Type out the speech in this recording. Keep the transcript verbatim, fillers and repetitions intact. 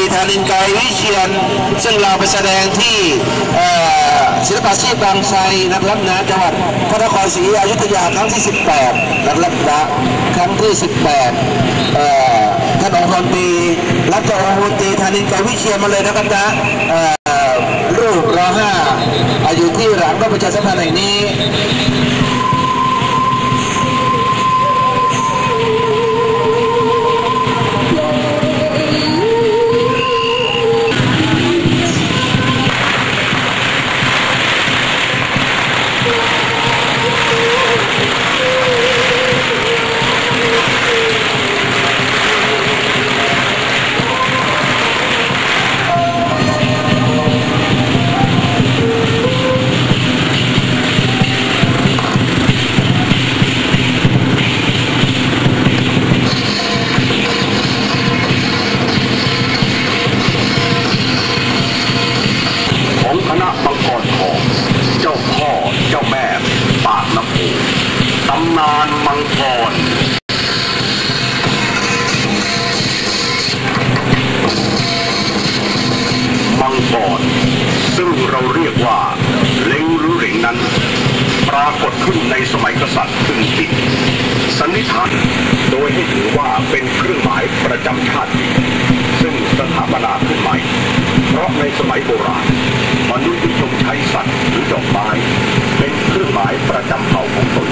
ธานินไกรวิเชียรซึ่งเราไปแสดงที่ศิลปาชีพบางไทรนะครับนะจังหวัดพระนครศรีอยุธยาครั้งที่สิบแปดนะครับนะครั้งที่สิบแปดท่านองค์พลตรีรับจากองค์พลตรีธานินไกรวิเชียรมาเลยนะครับนะรูปรอห้าอยู่ที่หลังก็ประชาสัมพันธ์แห่งนี้ตำนานมังกรมังกรซึ่งเราเรียกว่าเล้งหรือเหร่งนั้นปรากฏขึ้นในสมัยกษัตริย์อึ่งปิดสันนิษฐานโดยให้ถือว่าเป็นเครื่องหมายประจำชาติซึ่งสถาปนาขึ้นใหม่เพราะในสมัยโบราณมนุษย์นิยมใช้สัตว์หรือดอกไม้เป็นเครื่องหมายประจำเผ่าของตน